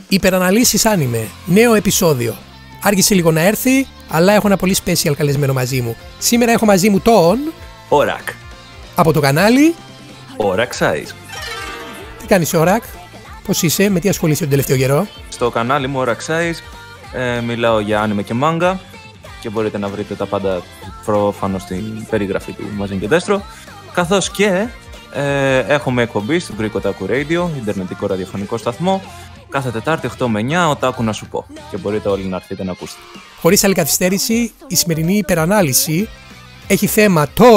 Υπεραναλύσεις άνιμε, νέο επεισόδιο. Άργησε λίγο να έρθει, αλλά έχω ένα πολύ special καλεσμένο μαζί μου. Σήμερα έχω μαζί μου τον... Ορακ. Από το κανάλι... Ορακ Size. Τι κάνεις, Ορακ? Πώς είσαι, με τι ασχολείσαι τον τελευταίο καιρό? Στο κανάλι μου Ορακ Size μιλάω για άνιμε και μάγκα και μπορείτε να βρείτε τα πάντα προφανώς στην περιγραφή του Mazin και Destro. Καθώς και έχουμε εκπομπή στο Greek Otaku Radio, ιντερνετικό ραδιοφωνικό σταθμό, κάθε Τετάρτη 8 με 9, Otaku να σου πω. Και μπορείτε όλοι να έρθετε να ακούσετε. Χωρίς άλλη καθυστέρηση, η σημερινή υπερανάλυση έχει θέμα το...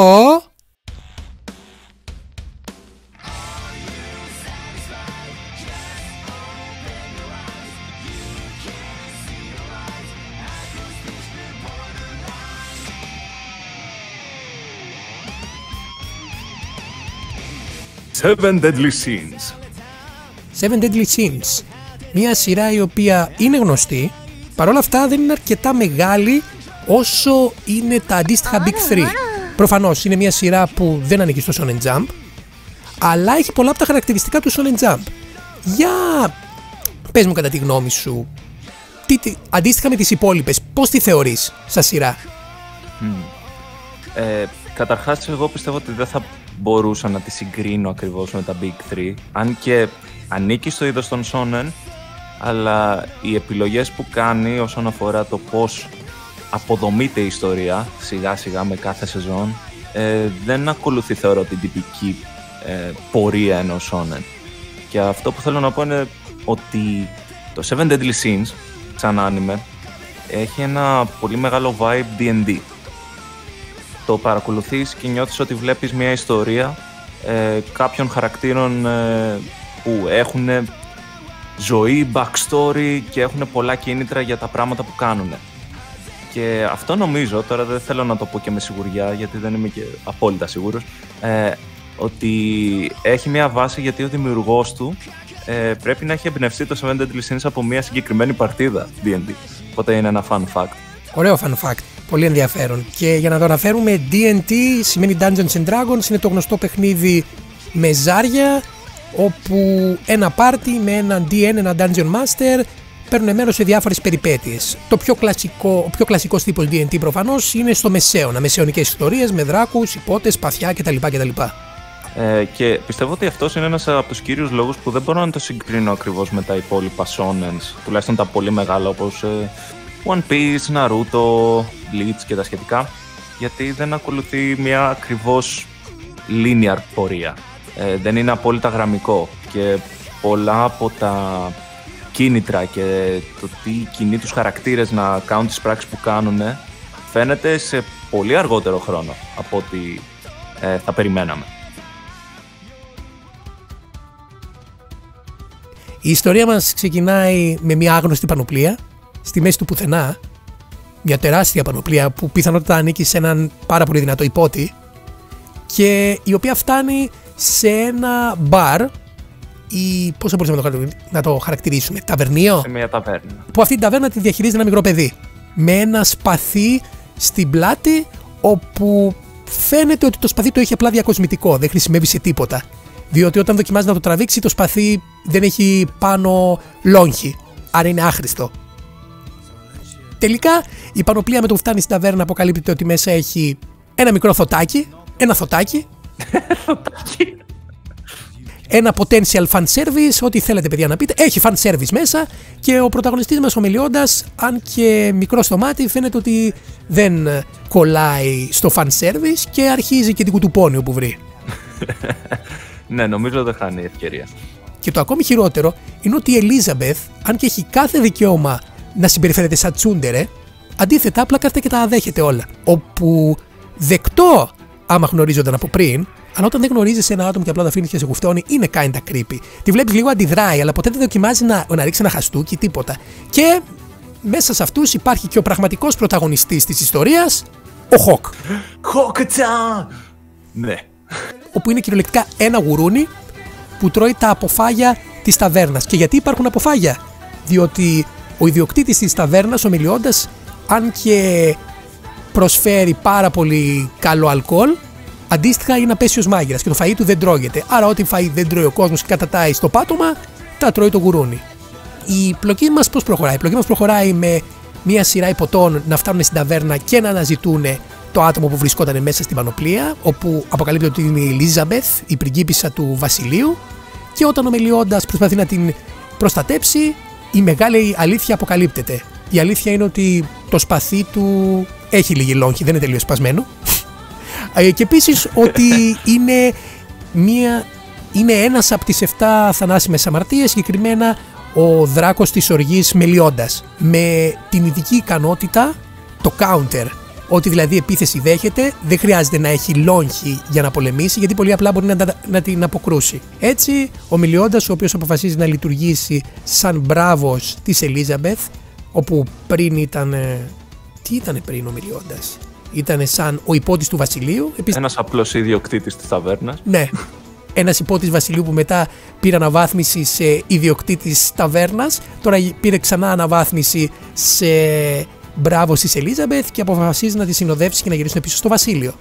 Seven Deadly Sins. Seven Deadly Sins. Μια σειρά η οποία είναι γνωστή, παρόλα αυτά δεν είναι αρκετά μεγάλη όσο είναι τα αντίστοιχα Big 3. Προφανώς είναι μια σειρά που δεν ανήκει στο Shonen Jump, αλλά έχει πολλά από τα χαρακτηριστικά του Shonen Jump. Για πες μου κατά τη γνώμη σου, αντίστοιχα με τις υπόλοιπες, πώς τη θεωρείς σαν σειρά? Καταρχάς, εγώ πιστεύω ότι δεν θα μπορούσα να τη συγκρίνω ακριβώς με τα Big 3, αν και ανήκει στο είδος των Shonen, αλλά οι επιλογές που κάνει όσον αφορά το πώς αποδομείται η ιστορία σιγά σιγά με κάθε σεζόν δεν ακολουθεί, θεωρώ, την τυπική πορεία ενός Shonen. Και αυτό που θέλω να πω είναι ότι το Seven Deadly Sins σαν άνιμε έχει ένα πολύ μεγάλο vibe D&D. Το παρακολουθείς και νιώθεις ότι βλέπεις μια ιστορία κάποιων χαρακτήρων που έχουν ζωή, backstory και έχουν πολλά κίνητρα για τα πράγματα που κάνουν. Και αυτό νομίζω, τώρα δεν θέλω να το πω και με σιγουριά γιατί δεν είμαι και απόλυτα σίγουρος, ότι έχει μια βάση γιατί ο δημιουργός του πρέπει να έχει εμπνευστεί το Seven Deadly Sins από μια συγκεκριμένη παρτίδα D&D. Οπότε είναι ένα fun fact. Ωραίο fun fact. Πολύ ενδιαφέρον. Και για να το αναφέρουμε, D&D σημαίνει Dungeons and Dragons, είναι το γνωστό παιχνίδι με ζάρια, όπου ένα πάρτι με έναν DN, ένα Dungeon Master, παίρνουν μέρος σε διάφορες περιπέτειες. Ο πιο κλασικός τύπος D&D προφανώς είναι στο μεσαίωνα, μεσαιωνικές ιστορίες με δράκους, υπότες, παθιά κτλ. Και πιστεύω ότι αυτός είναι ένας από τους κύριους λόγους που δεν μπορώ να το συγκρίνω ακριβώς με τα υπόλοιπα shonens, τουλάχιστον τα πολύ μεγάλα όπως One Piece, Naruto, Bleach και τα σχετικά, γιατί δεν ακολουθεί μια ακριβώς linear πορεία. Δεν είναι απόλυτα γραμμικό και πολλά από τα κίνητρα και το τι κινεί τους χαρακτήρες να κάνουν τις πράξεις που κάνουν φαίνεται σε πολύ αργότερο χρόνο από ό,τι θα περιμέναμε. Η ιστορία μας ξεκινάει με μια άγνωστη πανοπλία στη μέση του πουθενά, μια τεράστια πανοπλία που πιθανότατα ανήκει σε έναν πάρα πολύ δυνατό υπότη και η οποία φτάνει σε ένα μπαρ ή πώς θα μπορούσαμε να το χαρακτηρίσουμε, ταβερνείο, σε μια ταβέρνα, που αυτή την ταβέρνα τη διαχειρίζεται ένα μικρό παιδί με ένα σπαθί στην πλάτη, όπου φαίνεται ότι το σπαθί το έχει απλά διακοσμητικό, δεν χρησιμεύει σε τίποτα, διότι όταν δοκιμάζει να το τραβήξει το σπαθί δεν έχει πάνω λόγχη, άρα είναι άχρηστο. Τελικά η πανοπλία με το που φτάνει στην ταβέρνα αποκαλύπτεται ότι μέσα έχει ένα μικρό θωτάκι, ένα potential fan service, ό,τι θέλετε παιδιά να πείτε, έχει fan service μέσα και ο πρωταγωνιστής μας ο Μελιώντας, αν και μικρό στο μάτι, φαίνεται ότι δεν κολλάει στο fan service και αρχίζει και την κουτουπώνει που βρει. Ναι, νομίζω δεν χάνει ευκαιρία. Και το ακόμη χειρότερο είναι ότι η Ελίζαμπεθ, αν και έχει κάθε δικαίωμα να συμπεριφέρεται σαν τσούντερε, αντίθετα απλά κάθεται και τα αδέχεται όλα. Όπου δεκτό άμα γνωρίζονταν από πριν, αλλά όταν δεν γνωρίζεις ένα άτομο και απλά το αφήνεις και σε κουφτώνει, είναι kinda creepy. Τη βλέπεις λίγο αντιδράει, αλλά ποτέ δεν δοκιμάζει να ρίξει ένα χαστούκι, τίποτα. Και μέσα σε αυτούς υπάρχει και ο πραγματικός πρωταγωνιστής της ιστορίας, ο Χοκ. Χοκ-τσάν! Ναι. Όπου είναι κυριολεκτικά ένα γουρούνι που τρώει τα αποφάγια της ταβέρνας. Και γιατί υπάρχουν αποφάγια? Διότι ο ιδιοκτήτης της ταβέρνας, ο Μελιώντας, αν και προσφέρει πάρα πολύ καλό αλκοόλ, αντίστοιχα είναι απέσιος μάγειρας και το φαΐ του δεν τρώγεται. Άρα ό,τι φαΐ δεν τρώει ο κόσμος και κατατάει στο πάτωμα, τα τρώει το γουρούνι. η πλοκή μας πώς προχωράει? Η πλοκή μας προχωράει με μια σειρά υποτών να φτάνουν στην ταβέρνα και να αναζητούν το άτομο που βρισκόταν μέσα στην πανοπλία, όπου αποκαλύπτεται ότι είναι η Ελίζαμπεθ, η πριγκίπισσα του βασιλείου, και όταν ο Μελιόντας προσπαθεί να την προστατέψει, η μεγάλη αλήθεια αποκαλύπτεται. Η αλήθεια είναι ότι το σπαθί του έχει λίγη λόγχη, δεν είναι τελείως σπασμένο. Και επίσης ότι είναι ένας από τις 7 θανάσιμες αμαρτίες, συγκεκριμένα ο δράκος της οργής Μελιόντας, με την ειδική ικανότητα, το counter, ότι δηλαδή επίθεση δέχεται, δεν χρειάζεται να έχει λόγχη για να πολεμήσει, γιατί πολύ απλά μπορεί να την αποκρούσει. Έτσι, ο Μελιόντας, ο οποίος αποφασίζει να λειτουργήσει σαν μπράβος της Ελίζαμπεθ, όπου πριν ήταν... Τι ήταν πριν ο Μελιόντας? Ήταν σαν ο υπότης του βασιλείου. Ένας απλός ιδιοκτήτης της ταβέρνας. Ναι. Ένας υπότης βασιλείου που μετά πήρε αναβάθμιση σε ιδιοκτήτης ταβέρνας. Τώρα πήρε ξανά αναβάθμιση σε μπράβος της Ελίζαμπεθ και αποφασίζει να τη συνοδεύσει και να γυρίσουν πίσω στο βασίλειο.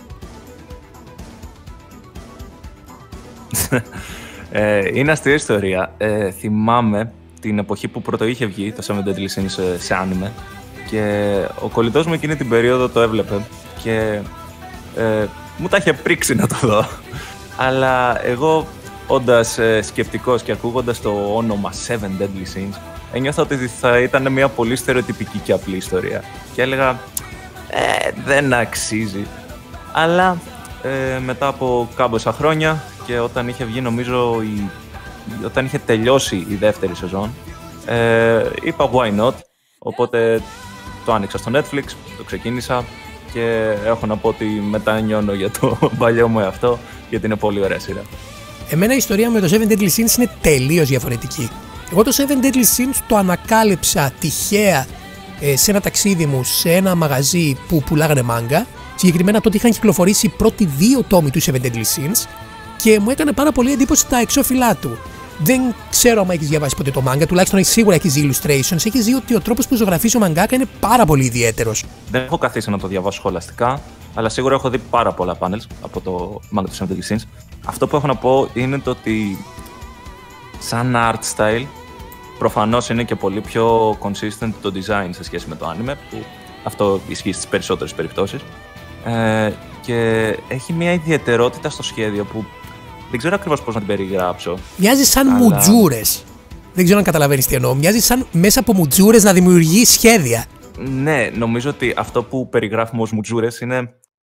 Είναι αστεία ιστορία. Θυμάμαι την εποχή που πρώτο είχε βγει το Seven Deadly Sins σε άνιμε, και ο κολλητός μου εκείνη την περίοδο το έβλεπε και μου τα είχε πρίξει να το δω. Αλλά εγώ, όντας σκεπτικός και ακούγοντας το όνομα Seven Deadly Sins, ένιωθα ότι θα ήταν μια πολύ στερεοτυπική και απλή ιστορία. Και έλεγα, δεν αξίζει. Αλλά μετά από κάμποσα χρόνια και όταν είχε βγει, νομίζω, όταν είχε τελειώσει η δεύτερη σεζόν, είπα why not. Οπότε το άνοιξα στο Netflix, το ξεκίνησα και έχω να πω ότι μετανιώνω για το παλιό μου εαυτό, γιατί είναι πολύ ωραία σειρά. Εμένα η ιστορία με το Seven Deadly Sins είναι τελείως διαφορετική. Εγώ το Seven Deadly Sins το ανακάλυψα τυχαία σε ένα ταξίδι μου σε ένα μαγαζί που πουλάγανε μάγκα. Συγκεκριμένα τότε είχαν κυκλοφορήσει οι πρώτοι 2 τόμοι του Seven Deadly Sins και μου έκανε πάρα πολύ εντύπωση τα εξώφυλλά του. Δεν ξέρω αν έχεις διαβάσει ποτέ το μάγκα, τουλάχιστον σίγουρα έχεις δει illustrations. Έχεις δει ότι ο τρόπος που ζωγραφίζει ο μαγκάκα είναι πάρα πολύ ιδιαίτερος. Δεν έχω καθίσει να το διαβάσω σχολαστικά, αλλά σίγουρα έχω δει πάρα πολλά panels από το μάγκα του Seven Deadly Sins. Αυτό που έχω να πω είναι το ότι σαν art style προφανώς είναι και πολύ πιο consistent το design σε σχέση με το anime, που αυτό ισχύει στις περισσότερες περιπτώσεις. Και έχει μια ιδιαιτερότητα στο σχέδιο που δεν ξέρω ακριβώς πώς να την περιγράψω. Μοιάζει σαν μουτζούρες. Δεν ξέρω αν καταλαβαίνεις τι εννοώ. Μοιάζει σαν μέσα από μουτζούρες να δημιουργεί σχέδια. Ναι, νομίζω ότι αυτό που περιγράφουμε ως μουτζούρες είναι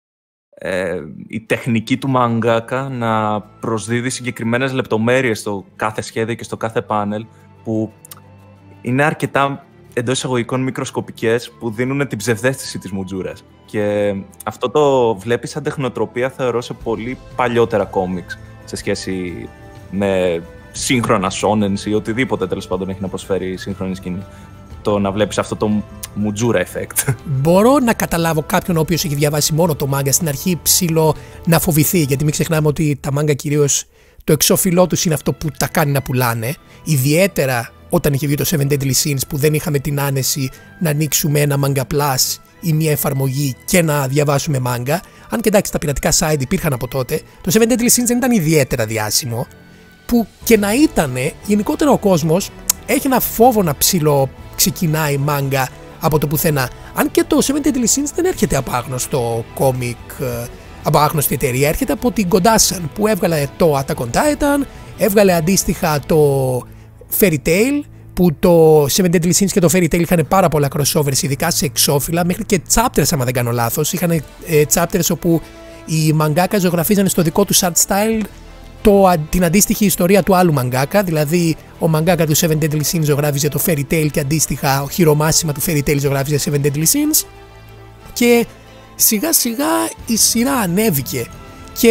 η τεχνική του μαγκάκα να προσδίδει συγκεκριμένες λεπτομέρειες στο κάθε σχέδιο και στο κάθε πάνελ, που είναι αρκετά εντός εισαγωγικών μικροσκοπικές, που δίνουν την ψευδαίσθηση της μουτζούρας. Και αυτό το βλέπεις σαν τεχνοτροπία, θεωρώ, σε πολύ παλιότερα κόμιξ σε σχέση με σύγχρονα shonens ή οτιδήποτε τέλος πάντων έχει να προσφέρει η σύγχρονη σκηνή. Το να βλέπεις αυτό το μουτζούρα effect. Μπορώ να καταλάβω κάποιον ο οποίος έχει διαβάσει μόνο το μάγκα στην αρχή ψηλό να φοβηθεί, γιατί μην ξεχνάμε ότι τα μάγκα κυρίως το εξώφυλλό τους είναι αυτό που τα κάνει να πουλάνε. Ιδιαίτερα όταν είχε βγει το Seven Deadly Sins, που δεν είχαμε την άνεση να ανοίξουμε ένα Manga Plus ή μια εφαρμογή και να διαβάσουμε μάγκα. Αν και εντάξει, τα πειρατικά site υπήρχαν από τότε, το Seven Deadly Sins δεν ήταν ιδιαίτερα διάσημο. Που και να ήτανε, γενικότερα ο κόσμος έχει ένα φόβο να ξεκινάει μάγκα από το πουθενά. Αν και το Seven Deadly Sins δεν έρχεται από άγνωστο κόμικ, από άγνωστη εταιρεία, έρχεται από την Kodansha που έβγαλε το Attack on Titan, έβγαλε αντίστοιχα το Fairy Tail, που το Seven Deadly Sins και το Fairy Tail είχαν πάρα πολλά crossovers, ειδικά σε εξώφυλλα, μέχρι και chapters, άμα δεν κάνω λάθος. Είχαν chapters όπου οι mangaka ζωγραφίζανε στο δικό τους art style την αντίστοιχη ιστορία του άλλου mangaka, δηλαδή ο mangaka του Seven Deadly Sins ζωγράφιζε το Fairy Tail και αντίστοιχα ο Hiromashima του Fairy Tail ζωγράφιζε Seven Deadly Sins, και σιγά σιγά η σειρά ανέβηκε και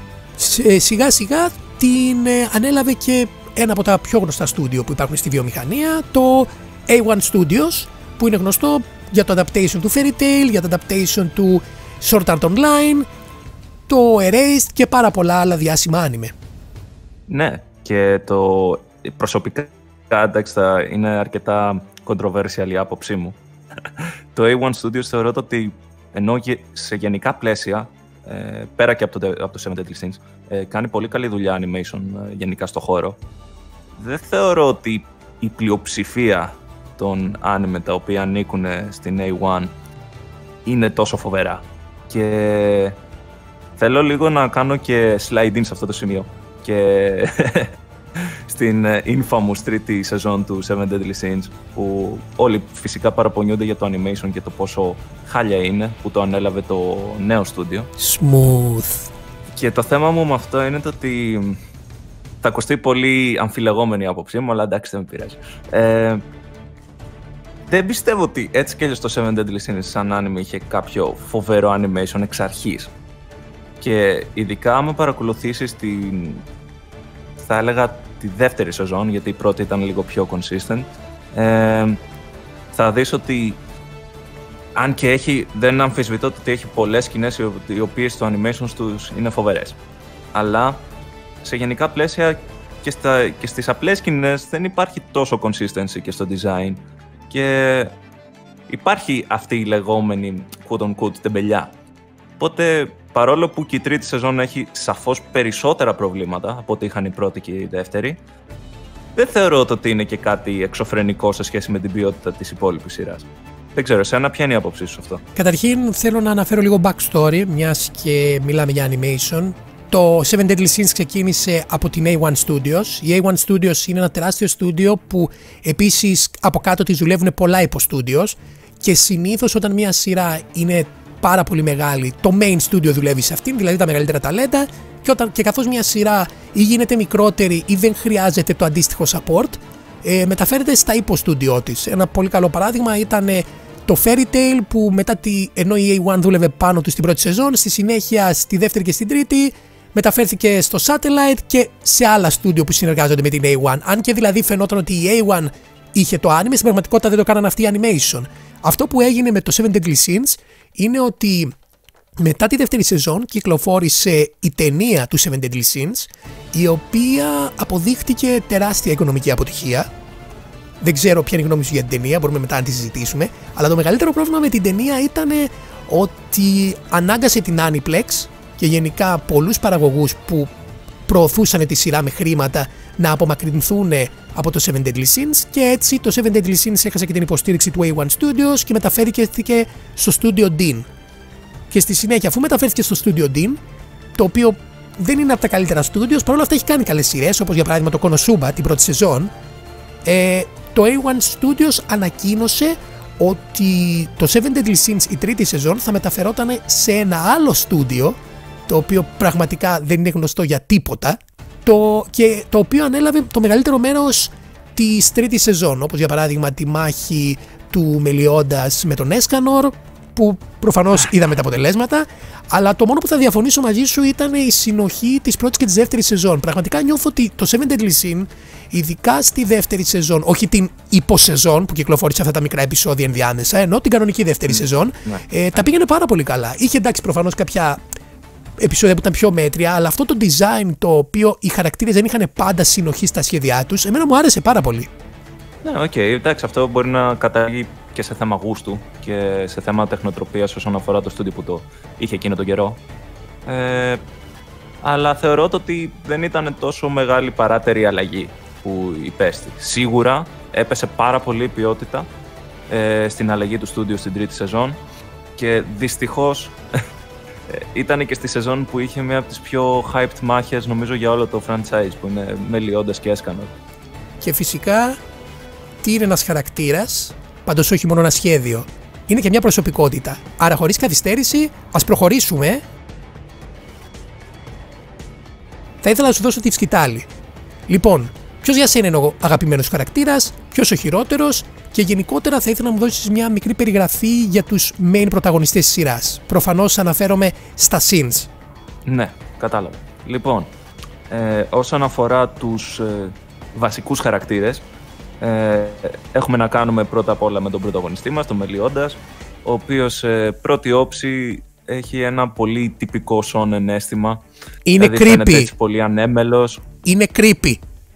σιγά σιγά την ανέλαβε και ένα από τα πιο γνωστά στούντιο που υπάρχουν στη βιομηχανία, το A1 Studios, που είναι γνωστό για το adaptation του Fairy Tail, για το adaptation του Sword Art Online, το Erased και πάρα πολλά άλλα διάσημα άνιμε. Ναι, και το προσωπικά εντάξει είναι αρκετά controversial η άποψή μου. Το A1 Studios θεωρώ ότι ενώ σε γενικά πλαίσια, πέρα και από το Seven Deadly Sins, κάνει πολύ καλή δουλειά animation γενικά στο χώρο, δεν θεωρώ ότι η πλειοψηφία των anime τα οποία ανήκουν στην A1 είναι τόσο φοβερά. Και θέλω λίγο να κάνω και slide in σε αυτό το σημείο. Και στην infamous τρίτη σεζόν του Seven Deadly Sins, που όλοι φυσικά παραπονιούνται για το animation και το πόσο χάλια είναι, που το ανέλαβε το νέο στούντιο. Smooth. Και το θέμα μου με αυτό είναι το ότι θα ακουστεί πολύ αμφιλεγόμενη η άποψή μου, αλλά εντάξει, δεν με πειράζει. Δεν πιστεύω ότι έτσι κι αλλιώς το Seven Deadly Sins σαν anime είχε κάποιο φοβερό animation εξ αρχής. Και ειδικά άμα παρακολουθήσεις θα έλεγα τη δεύτερη σεζόν, γιατί η πρώτη ήταν λίγο πιο consistent, θα δεις ότι αν και δεν αμφισβητώ ότι έχει πολλές σκηνές οι οποίες το animation τους είναι φοβερές. Αλλά σε γενικά πλαίσια και στις απλές σκηνές δεν υπάρχει τόσο consistency και στο design. Και υπάρχει αυτή η λεγόμενη quote-unquote τεμπελιά. Οπότε, παρόλο που και η τρίτη σεζόν έχει σαφώς περισσότερα προβλήματα από ό,τι είχαν η πρώτη και η δεύτερη, δεν θεωρώ ότι είναι και κάτι εξωφρενικό σε σχέση με την ποιότητα της υπόλοιπης σειράς. Δεν ξέρω, εσένα ποια είναι η άποψή σου αυτό? Καταρχήν θέλω να αναφέρω λίγο backstory, μιας και μιλάμε για animation. Το Seven Deadly Sins ξεκίνησε από την A1 Studios. Η A1 Studios είναι ένα τεράστιο στούντιο που επίσης από κάτω της δουλεύουν πολλά υποστούντιος και συνήθως όταν μια σειρά είναι πάρα πολύ μεγάλη, το main studio δουλεύει σε αυτήν, δηλαδή τα μεγαλύτερα ταλέντα, και καθώς μια σειρά ή γίνεται μικρότερη ή δεν χρειάζεται το αντίστοιχο support, μεταφέρεται στα υποστούντιό της. Ένα πολύ καλό παράδειγμα ήταν το Fairy Tail, που ενώ η A1 δούλευε πάνω του στην πρώτη σεζόν, στη συνέχεια στη δεύτερη και στην τρίτη μεταφέρθηκε στο Satellite και σε άλλα στούντιο που συνεργάζονται με την A1. Αν και δηλαδή φαινόταν ότι η A1 είχε το anime, στην πραγματικότητα δεν το κάναν αυτοί animation. Αυτό που έγινε με το Seven Deadly Sins είναι ότι μετά τη δεύτερη σεζόν κυκλοφόρησε η ταινία του Seven Deadly Sins, η οποία αποδείχτηκε τεράστια οικονομική αποτυχία. Δεν ξέρω ποια είναι η γνώμη σου για την ταινία, μπορούμε μετά να τη συζητήσουμε. Αλλά το μεγαλύτερο πρόβλημα με την ταινία ήταν ότι ανάγκασε την Aniplex και γενικά πολλούς παραγωγούς που προωθούσαν τη σειρά με χρήματα να απομακρυνθούν από το Seven Deadly Sins, και έτσι το Seven Deadly Sins έχασε και την υποστήριξη του A1 Studios και μεταφέρθηκε στο Studio Dean. Και στη συνέχεια, αφού μεταφέρθηκε στο Studio Dean, το οποίο δεν είναι από τα καλύτερα studios, παρόλα αυτά έχει κάνει καλές σειρές, όπως για παράδειγμα το Konosuba την πρώτη σεζόν, το A1 Studios ανακοίνωσε ότι το Seven Deadly Sins η τρίτη σεζόν θα μεταφερόταν σε ένα άλλο στούντιο, το οποίο πραγματικά δεν είναι γνωστό για τίποτα, και το οποίο ανέλαβε το μεγαλύτερο μέρος της τρίτης σεζόν, όπως για παράδειγμα τη μάχη του Μελιόντας με τον Escanor, που προφανώς είδαμε τα αποτελέσματα, αλλά το μόνο που θα διαφωνήσω μαζί σου ήταν η συνοχή της πρώτης και της δεύτερης σεζόν. Πραγματικά νιώθω ότι το Seven Deadly Sins, ειδικά στη δεύτερη σεζόν, όχι την υποσεζόν που κυκλοφόρησε αυτά τα μικρά επεισόδια ενδιάμεσα, ενώ την κανονική δεύτερη σεζόν, τα πήγαινε πάρα πολύ καλά. Είχε εντάξει προφανώς κάποια επεισόδια που ήταν πιο μέτρια, αλλά αυτό το design, το οποίο οι χαρακτήρες δεν είχαν πάντα συνοχή στα σχέδιά τους, εμένα μου άρεσε πάρα πολύ. Ναι, οκ, εντάξει, αυτό μπορεί να καταλήγει και σε θέμα γούστου και σε θέμα τεχνοτροπίας όσον αφορά το στούντιο που το είχε εκείνο τον καιρό. Αλλά θεωρώ ότι δεν ήταν τόσο μεγάλη παράτερη αλλαγή που υπέστη. Σίγουρα έπεσε πάρα πολύ η ποιότητα στην αλλαγή του στούντιο στην τρίτη σεζόν και δυστυχώς ήταν και στη σεζόν που είχε μία από τις πιο hyped μάχες νομίζω για όλο το franchise, που είναι Μελιόντας και Escanor. Και φυσικά τι είναι ένας χαρακτήρας, πάντως όχι μόνο ένα σχέδιο, είναι και μια προσωπικότητα. Άρα χωρίς καθυστέρηση ας προχωρήσουμε. Θα ήθελα να σου δώσω τη σκητάλη. Λοιπόν, ποιος για σένα είναι ο αγαπημένος χαρακτήρας, ποιος ο χειρότερος, και γενικότερα θα ήθελα να μου δώσεις μια μικρή περιγραφή για τους main πρωταγωνιστές της σειράς. Προφανώς αναφέρομαι στα scenes. Ναι, κατάλαβα. Λοιπόν, όσον αφορά τους βασικούς χαρακτήρες, έχουμε να κάνουμε πρώτα απ' όλα με τον πρωταγωνιστή μας, τον Μελιόντας, ο οποίος πρώτη όψη έχει ένα πολύ τυπικό shonen αίσθημα. Είναι δηλαδή, creepy. Φαίνεται έτσι πολύ ανέμελος. Είναι creepy.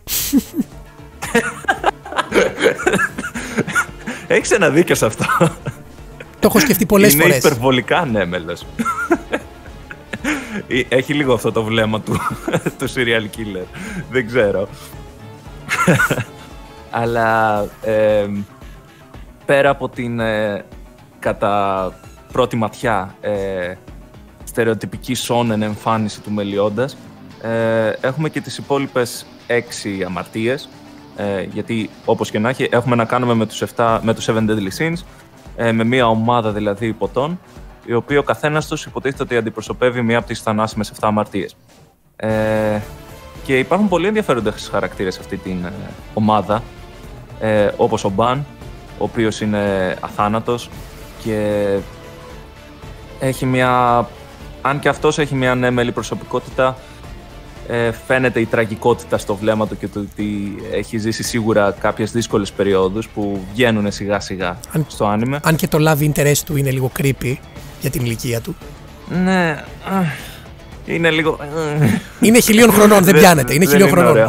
Έχεις ένα δίκιο σε αυτό. Το έχω σκεφτεί πολλές φορές. Είναι υπερβολικά ανέμελος. Έχει λίγο αυτό το βλέμμα του serial killer. Δεν ξέρω. Αλλά πέρα από την κατά πρώτη ματιά στερεοτυπική σόνεν εμφάνιση του Μελιόντας, έχουμε και τις υπόλοιπες 6 αμαρτίες, γιατί όπως και να έχει έχουμε να κάνουμε με τους 7 Deadly Sins, με μια ομάδα δηλαδή ποτών, οι οποίοι ο καθένας τους υποτίθεται ότι αντιπροσωπεύει μία από τις θανάσιμες 7 αμαρτίες. Και υπάρχουν πολύ ενδιαφέροντες χαρακτήρες σε αυτή την ομάδα, όπως ο Μπαν, ο οποίος είναι αθάνατος και έχει μια... Αν και αυτός έχει μια ανέμελη προσωπικότητα, φαίνεται η τραγικότητα στο βλέμμα του και το ότι έχει ζήσει σίγουρα κάποιες δύσκολες περιόδους που βγαίνουν σιγά σιγά στο άνιμε. Αν και το love interest του είναι λίγο creepy για την ηλικία του. Ναι, είναι λίγο... Είναι 1000 χρονών, δεν πιάνεται, είναι 1000 χρονών.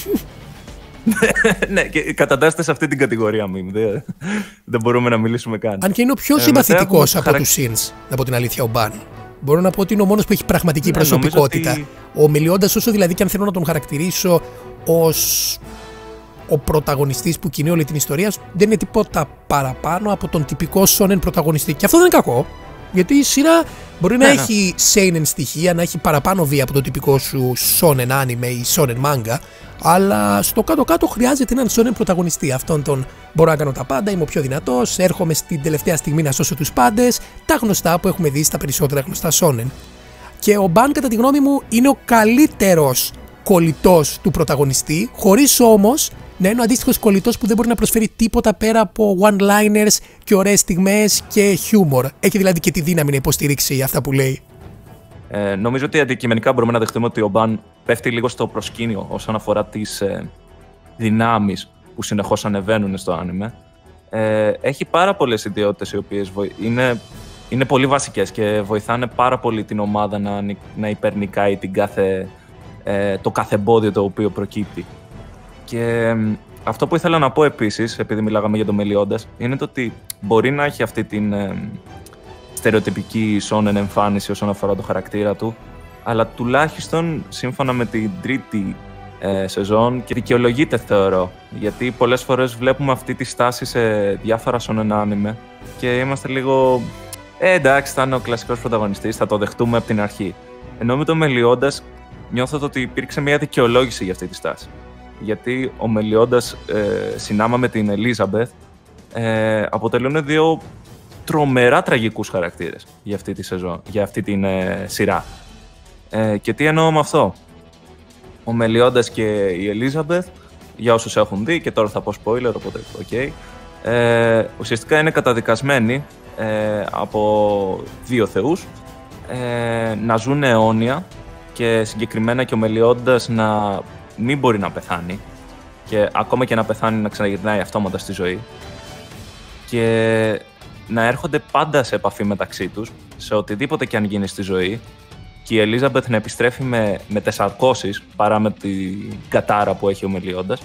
Ναι, και κατατάσσεται σε αυτή την κατηγορία μήνυ. Δεν μπορούμε να μιλήσουμε καν. Αν και είναι ο πιο συμπαθητικός από τους Sins, να πω την αλήθεια, ο Μπαν. Μπορώ να πω ότι είναι ο μόνος που έχει πραγματική προσωπικότητα. Ότι... Ο Μελιόντας, όσο δηλαδή και αν θέλω να τον χαρακτηρίσω ως ο πρωταγωνιστής που κινεί όλη την ιστορία, δεν είναι τίποτα παραπάνω από τον τυπικό shonen πρωταγωνιστή. Και αυτό δεν είναι κακό, γιατί η σειρά μπορεί να έχει seinen στοιχεία, να έχει παραπάνω βία από το τυπικό σου shonen anime ή shonen manga, αλλά στο κάτω-κάτω χρειάζεται έναν shonen πρωταγωνιστή. Αυτόν τον μπορώ να κάνω τα πάντα, είμαι ο πιο δυνατός, έρχομαι στην τελευταία στιγμή να σώσω τους πάντες, τα γνωστά που έχουμε δει στα περισσότερα γνωστά shonen. Και ο Μπαν, κατά τη γνώμη μου, είναι ο καλύτερος κολλητός του πρωταγωνιστή, χωρίς όμως να είναι ο αντίστοιχος κολλητός που δεν μπορεί να προσφέρει τίποτα πέρα από one-liners και ωραίες στιγμές και χιούμορ. Έχει δηλαδή και τη δύναμη να υποστηρίξει αυτά που λέει. Νομίζω ότι αντικειμενικά μπορούμε να δεχτούμε ότι ο Μπαν πέφτει λίγο στο προσκήνιο όσον αφορά τις δυνάμεις που συνεχώς ανεβαίνουν στο άνιμε. Έχει πάρα πολλές ιδιότητες οι οποίες είναι πολύ βασικές και βοηθάνε πάρα πολύ την ομάδα να υπερνικάει το κάθε εμπόδιο το οποίο προκύπτει. Και αυτό που ήθελα να πω επίσης, επειδή μιλάγαμε για το Μελιόντας, είναι το ότι μπορεί να έχει αυτή την στερεοτυπική shonen εμφάνιση όσον αφορά το χαρακτήρα του, αλλά τουλάχιστον σύμφωνα με την τρίτη σεζόν και δικαιολογείται, θεωρώ, γιατί πολλές φορές βλέπουμε αυτή τη στάση σε διάφορα shonen anime και είμαστε λίγο εντάξει, θα είναι ο κλασικός πρωταγωνιστής, θα το δεχτούμε από την αρχή. Ενώ με το Μελιόντας νιώθω ότι υπήρξε μια δικαιολόγηση για αυτή τη στάση. Γιατί ο Μελιόντας συνάμα με την Ελίζαμπεθ αποτελούν δύο τρομερά τραγικούς χαρακτήρες για αυτή τη σεζόν, για αυτή την σειρά. Και τι εννοώ με αυτό? Ο Μελιόντας και η Ελίζαμπεθ, για όσους έχουν δει, και τώρα θα πω spoiler, οπότε ουσιαστικά είναι καταδικασμένοι από δύο θεούς να ζουν αιώνια και συγκεκριμένα και ο Μελιόντας να μην μπορεί να πεθάνει και ακόμα και να πεθάνει να ξαναγυρνάει αυτόματα στη ζωή και να έρχονται πάντα σε επαφή μεταξύ τους σε οτιδήποτε και αν γίνει στη ζωή και η Ελίζαμπεθ να επιστρέφει με τεσσαρκώσεις παρά με την κατάρα που έχει ο Μελιόντας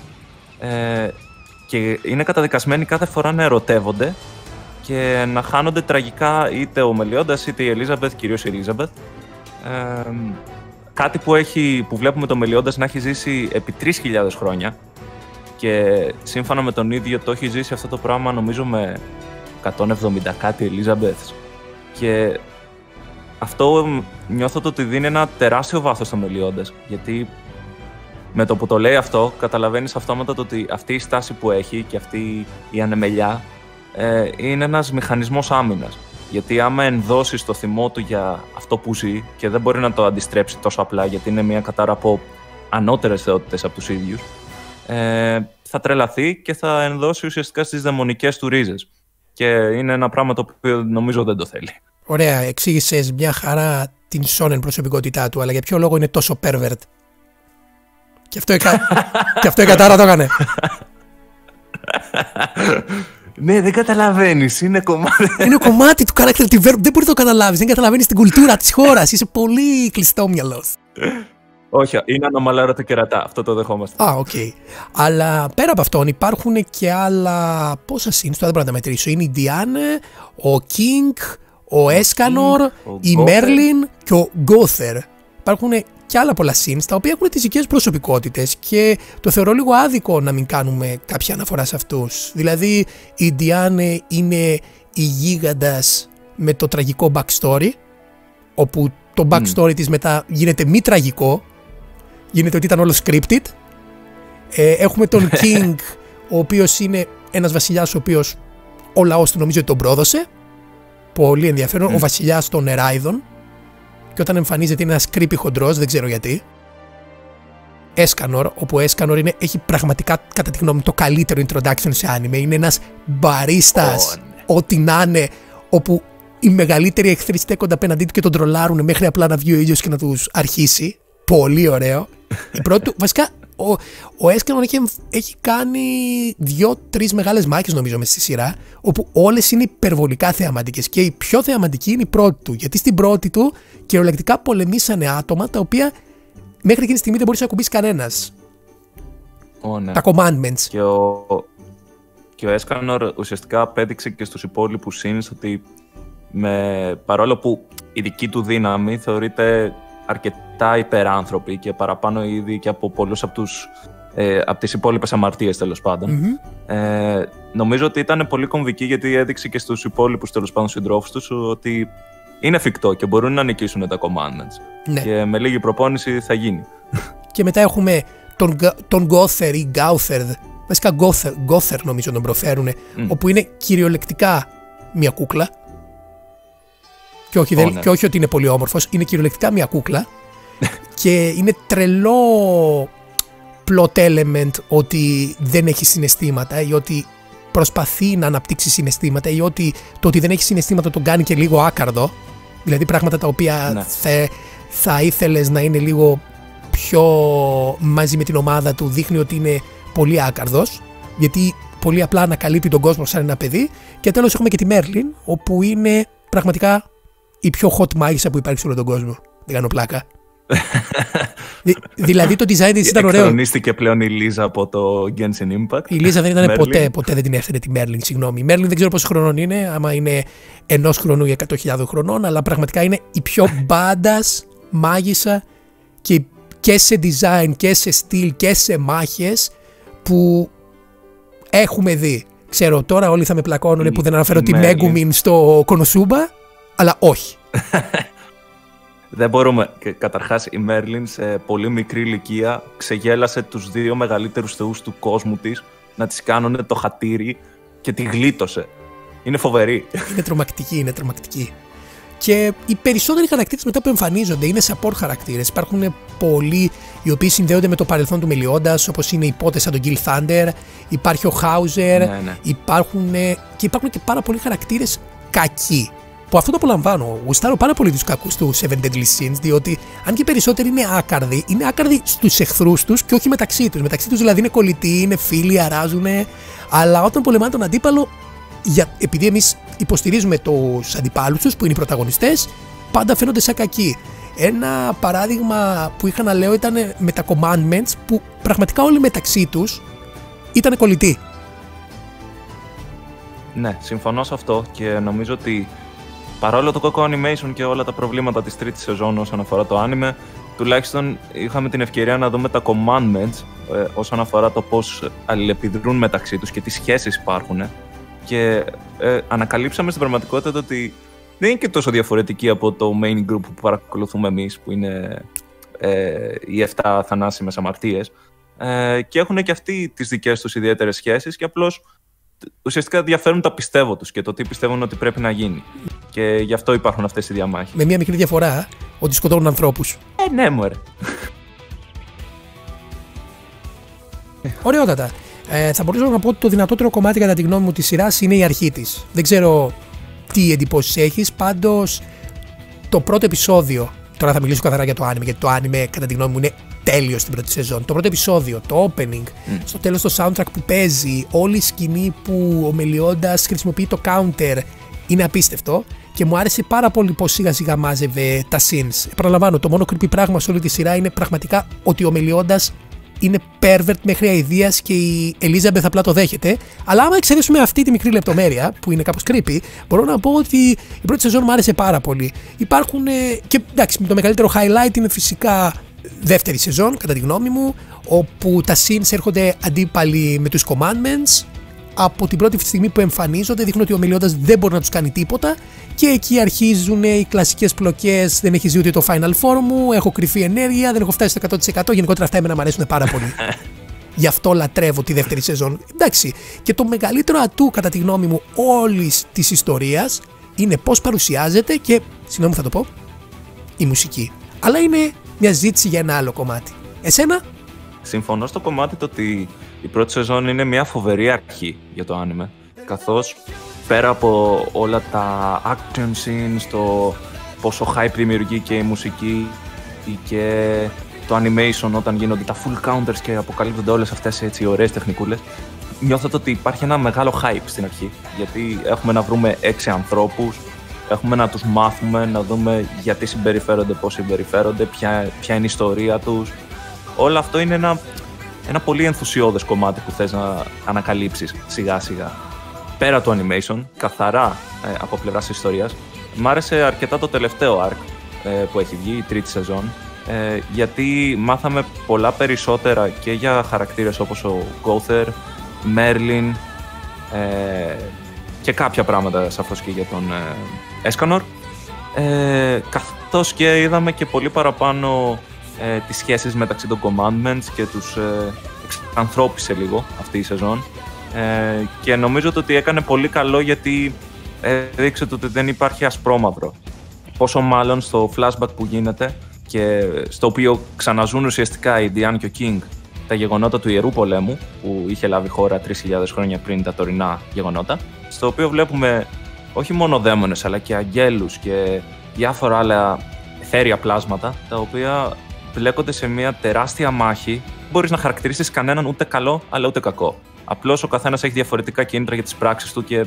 και είναι καταδικασμένοι κάθε φορά να ερωτεύονται και να χάνονται τραγικά είτε ο Μελιόντας είτε η Ελίζαμπεθ, κυρίως η Ελίζαμπεθ. Κάτι που βλέπουμε το Μελιόντας να έχει ζήσει επί 3.000 χρόνια και σύμφωνα με τον ίδιο το έχει ζήσει αυτό το πράγμα νομίζω με 170 κάτι Ελίζαμπεθ. Και αυτό νιώθω ότι δίνει ένα τεράστιο βάθος στο Μελιόντας, γιατί με το που το λέει αυτό καταλαβαίνεις αυτόματα το ότι αυτή η στάση που έχει και αυτή η ανεμελιά είναι ένας μηχανισμός άμυνας. Γιατί άμα ενδώσει το θυμό του για αυτό που ζει και δεν μπορεί να το αντιστρέψει τόσο απλά, γιατί είναι μια κατάρα από ανώτερες θεότητες από τους ίδιους, θα τρελαθεί και θα ενδώσει ουσιαστικά στις δαιμονικές του ρίζες. Και είναι ένα πράγμα το οποίο νομίζω δεν το θέλει. Ωραία, εξήγησες μια χαρά την shonen προσωπικότητά του, αλλά για ποιο λόγο είναι τόσο pervert? Και αυτό η κατάρα το έκανε. Ναι, δεν καταλαβαίνεις. Είναι κομμάτι του character development. Δεν μπορεί να το καταλάβεις. Δεν καταλαβαίνεις την κουλτούρα της χώρας. Είσαι πολύ κλειστόμυαλος. Όχι, είναι ανομαλάρα το κερατά. Αυτό το δεχόμαστε. Οκ. Αλλά πέρα από αυτόν υπάρχουν και άλλα. Πόσα Sins, τώρα δεν μπορώ να τα μετρήσω. Είναι η Diane, ο King, ο Escanor, η Merlin και ο Gother. Υπάρχουν και άλλα πολλά scenes τα οποία έχουν τις δικές προσωπικότητες και το θεωρώ λίγο άδικο να μην κάνουμε κάποια αναφορά σε αυτούς. Δηλαδή η Διάνε είναι η γίγαντας με το τραγικό backstory, όπου το backstory της μετά γίνεται μη τραγικό, γίνεται ότι ήταν όλο scripted. Έχουμε τον King, ο οποίος είναι ένας βασιλιάς ο οποίος ο λαός του νομίζω ότι τον πρόδωσε. Πολύ ενδιαφέρον. Ο βασιλιάς των Εράιδων. Και όταν εμφανίζεται είναι ένας creepy χοντρός, δεν ξέρω γιατί. Escanor, όπου ο Escanor έχει πραγματικά κατά τη γνώμη το καλύτερο introduction σε anime. Είναι ένας μπαρίστας, ό,τι να είναι, όπου οι μεγαλύτεροι εχθροί στέκονται απέναντί του και τον τρολάρουν μέχρι απλά να βγει ο ήλιος και να τους αρχίσει. Πολύ ωραίο. Η πρώτη του, βασικά, ο Escanor έχει κάνει 2-3 μεγάλες μάχες νομίζω μες στη σειρά, όπου όλες είναι υπερβολικά θεαματικές και η πιο θεαματική είναι η πρώτη του, γιατί στην πρώτη του κυριολεκτικά πολεμήσανε άτομα τα οποία μέχρι εκείνη τη στιγμή δεν μπορούσε να ακουμπήσει κανένας. Ναι. Τα commandments. Και ο Escanor ουσιαστικά απέδειξε και στους υπόλοιπους scenes ότι παρόλο που η δική του δύναμη θεωρείται αρκετά υπεράνθρωποι και παραπάνω ήδη και από πολλούς από τις υπόλοιπες αμαρτίες τέλος πάντων. Νομίζω ότι ήταν πολύ κομβική γιατί έδειξε και στους υπόλοιπους τέλος πάντων συντρόφους τους ότι είναι εφικτό και μπορούν να νικήσουν τα commandments. Ναι. Και με λίγη προπόνηση θα γίνει. Και μετά έχουμε τον Gother ή Gauther, βασικά Gother νομίζω τον προφέρουν, όπου είναι κυριολεκτικά μια κούκλα. Και όχι ότι είναι πολύ όμορφος, είναι κυριολεκτικά μια κούκλα. Και είναι τρελό plot element ότι δεν έχει συναισθήματα ή ότι προσπαθεί να αναπτύξει συναισθήματα ή ότι το ότι δεν έχει συναισθήματα τον κάνει και λίγο άκαρδο. Δηλαδή πράγματα τα οποία θα ήθελες να είναι λίγο πιο μαζί με την ομάδα του, δείχνει ότι είναι πολύ άκαρδος, γιατί πολύ απλά ανακαλύπτει τον κόσμο σαν ένα παιδί. Και τέλος έχουμε και τη Μέρλιν, όπου είναι πραγματικά η πιο hot μάγισσα που υπάρχει σε όλο τον κόσμο. Δεν κάνω πλάκα. Δηλαδή το design της ήταν ωραίο. Εκθρονίστηκε πλέον η Λίζα από το Genshin Impact. Η Λίζα δεν ήταν ποτέ δεν την έφερε τη Μέρλιν, συγγνώμη. Η Μέρλιν δεν ξέρω πόσο χρονών είναι, άμα είναι 1 χρονού ή 100.000 χρονών, αλλά πραγματικά είναι η πιο badass μάγισσα και σε design και σε στυλ και σε μάχες που έχουμε δει. Ξέρω τώρα όλοι θα με πλακώνουν που δεν αναφέρω τη Μέγκουμιν στο Κονοσούμπα, αλλά όχι. Δεν μπορούμε. Καταρχάς η Μέρλιν σε πολύ μικρή ηλικία ξεγέλασε τους 2 μεγαλύτερους θεούς του κόσμου της να τις κάνουν το χατήρι και τη γλίτωσε. Είναι φοβερή. Είναι τρομακτική. Και οι περισσότεροι χαρακτήρες μετά που εμφανίζονται είναι support χαρακτήρες. Υπάρχουν πολλοί οι οποίοι συνδέονται με το παρελθόν του Μελιόντας, όπως είναι οι πότες σαν τον Gil Thunder, υπάρχει ο Χάουζερ, υπάρχουν και πάρα πολλοί χαρακτήρες κακοί. Που αυτό το απολαμβάνω. Γουστάρω πάρα πολύ τους κακούς του Seven Deadly Sins, διότι αν και οι περισσότεροι είναι άκαρδοι στους εχθρούς τους και όχι μεταξύ τους. Μεταξύ τους δηλαδή είναι κολλητοί, είναι φίλοι, αράζουν, αλλά όταν πολεμάνε τον αντίπαλο, επειδή εμείς υποστηρίζουμε τους αντιπάλους τους που είναι οι πρωταγωνιστές, πάντα φαίνονται σαν κακοί. Ένα παράδειγμα που είχα να λέω ήταν με τα commandments, που πραγματικά όλοι μεταξύ τους ήταν κολλητοί. Ναι, συμφωνώ σε αυτό και νομίζω ότι παρόλο το κακό animation και όλα τα προβλήματα της τρίτης σεζόν όσον αφορά το anime, τουλάχιστον είχαμε την ευκαιρία να δούμε τα commandments όσον αφορά το πώς αλληλεπιδρούν μεταξύ τους και τι σχέσεις υπάρχουν. Και ανακαλύψαμε στην πραγματικότητα ότι δεν είναι και τόσο διαφορετική από το main group που παρακολουθούμε εμείς, που είναι οι 7 θανάσιμες αμαρτίες. Και έχουν και αυτοί τις δικές τους ιδιαίτερες σχέσεις και απλώς ουσιαστικά διαφέρουν τα πιστεύω τους και το τι πιστεύουν ότι πρέπει να γίνει. Και γι' αυτό υπάρχουν αυτές οι διαμάχες. Με μια μικρή διαφορά, ότι σκοτώνουν ανθρώπους. Ναι, μωρέ. Ωραιότατα. Θα μπορούσα να πω ότι το δυνατότερο κομμάτι κατά τη γνώμη μου της σειράς είναι η αρχή της. Δεν ξέρω τι εντυπώσεις έχεις, πάντως το πρώτο επεισόδιο, τώρα θα μιλήσω καθαρά για το anime, γιατί το anime κατά τη γνώμη μου είναι τέλειο στην πρώτη σεζόν. Το πρώτο επεισόδιο, το opening, στο τέλος το soundtrack που παίζει, όλη η σκηνή που ο Μελιόντας χρησιμοποιεί το counter είναι απίστευτο και μου άρεσε πάρα πολύ πως σιγά σιγά μάζευε τα scenes. Επαναλαμβάνω, το μόνο creepy πράγμα σε όλη τη σειρά είναι πραγματικά ότι ο Μελιόντας είναι pervert μέχρι αηδίας και η Elizabeth απλά το δέχεται. Αλλά άμα εξαιρέσουμε αυτή τη μικρή λεπτομέρεια που είναι κάπως creepy, μπορώ να πω ότι η πρώτη σεζόν μου άρεσε πάρα πολύ. Υπάρχουν και εντάξει, το μεγαλύτερο highlight είναι φυσικά δεύτερη σεζόν, κατά τη γνώμη μου, όπου τα scenes έρχονται αντίπαλοι με τους Commandments. Από την πρώτη στιγμή που εμφανίζονται δείχνουν ότι ο Μελιώντας δεν μπορεί να τους κάνει τίποτα και εκεί αρχίζουν οι κλασικές πλοκές. Δεν έχεις δει ούτε το Final Form μου, έχω κρυφή ενέργεια, δεν έχω φτάσει στο 100%. Γενικότερα αυτά εμένα μου αρέσουν πάρα πολύ. Γι' αυτό λατρεύω τη δεύτερη σεζόν. Εντάξει, και το μεγαλύτερο ατού κατά τη γνώμη μου όλης της ιστορίας είναι πώς παρουσιάζεται και, συγγνώμη θα το πω, η μουσική. Αλλά είναι μια ζήτηση για ένα άλλο κομμάτι. Εσένα? Συμφωνώ στο κομμάτι το ότι η πρώτη σεζόν είναι μια φοβερή αρχή για το άνιμε, καθώς πέρα από όλα τα action scenes, το πόσο hype δημιουργεί και η μουσική και το animation όταν γίνονται τα full counters και αποκαλύπτονται όλες αυτές έτσι ωραίες τεχνικούλες, νιώθω ότι υπάρχει ένα μεγάλο hype στην αρχή, γιατί έχουμε να βρούμε 6 ανθρώπους, έχουμε να τους μάθουμε, να δούμε γιατί συμπεριφέρονται, πώς συμπεριφέρονται, ποια είναι η ιστορία τους. Όλο αυτό είναι ένα πολύ ενθουσιώδες κομμάτι που θες να ανακαλύψεις σιγά σιγά. Πέρα του animation, καθαρά από πλευράς ιστορίας, μ' άρεσε αρκετά το τελευταίο arc που έχει βγει, η τρίτη σεζόν, γιατί μάθαμε πολλά περισσότερα και για χαρακτήρες όπως ο Gowther, Merlin και κάποια πράγματα σαφώς και για τον Escanor, καθώς και είδαμε και πολύ παραπάνω τις σχέσεις μεταξύ των Commandments και τους εξανθρώπισε λίγο αυτή η σεζόν, και νομίζω ότι έκανε πολύ καλό γιατί έδειξε ότι δεν υπάρχει ασπρόμαυρο. Πόσο μάλλον στο flashback που γίνεται και στο οποίο ξαναζούν ουσιαστικά η Diane και ο King τα γεγονότα του Ιερού Πολέμου που είχε λάβει χώρα 3.000 χρόνια πριν τα τωρινά γεγονότα, στο οποίο βλέπουμε όχι μόνο δαίμονες αλλά και αγγέλους και διάφορα άλλα αιθέρια πλάσματα, τα οποία μπλέκονται σε μια τεράστια μάχη. Δεν μπορείς να χαρακτηρίσεις κανέναν ούτε καλό αλλά ούτε κακό. Απλώς ο καθένας έχει διαφορετικά κίνητρα για τις πράξεις του και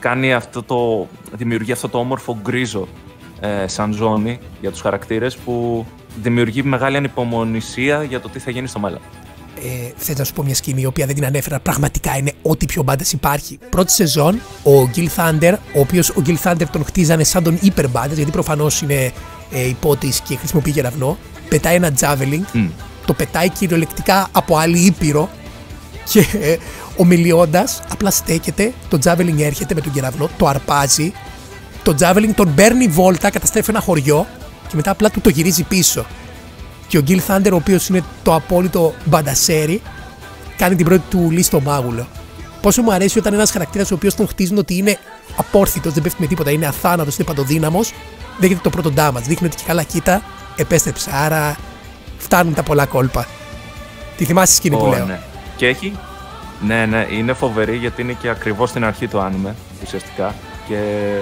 δημιουργεί αυτό το όμορφο γκρίζο σαν ζώνη για τους χαρακτήρες που δημιουργεί μεγάλη ανυπομονησία για το τι θα γίνει στο μέλλον. Θες να σου πω μια σκηνή η οποία δεν την ανέφερα, πραγματικά είναι ό,τι πιο μπάντας υπάρχει. Πρώτη σεζόν, ο Gil Thunder, ο οποίος ο Gil Thunder τον χτίζανε σαν τον υπερμπάντας, γιατί προφανώς είναι υπότης και χρησιμοποιεί κεραυνό, πετάει ένα javelin, το πετάει κυριολεκτικά από άλλη ήπειρο και ο Μελιώντας απλά στέκεται, το javelin έρχεται με τον κεραυνό, το αρπάζει, το javelin τον παίρνει βόλτα, καταστρέφει ένα χωριό και μετά απλά του το γυρίζει πίσω. Και ο Gil Thunder, ο οποίος είναι το απόλυτο μπαντασέρι, κάνει την πρώτη του λύση στο μάγουλο. Πόσο μου αρέσει όταν ένας χαρακτήρας ο οποίος τον χτίζουν ότι είναι απόρθητος, δεν πέφτει με τίποτα, είναι αθάνατος, είναι παντοδύναμος, δέχεται το πρώτο damage. Δείχνει ότι και καλά, κοίτα, επέστρεψε. Άρα φτάνουν τα πολλά κόλπα. Τη θυμάσαι τη σκηνή που λέω? Ναι. Και έχει. Ναι, είναι φοβερή γιατί είναι και ακριβώς στην αρχή του άνιμε, ουσιαστικά. Και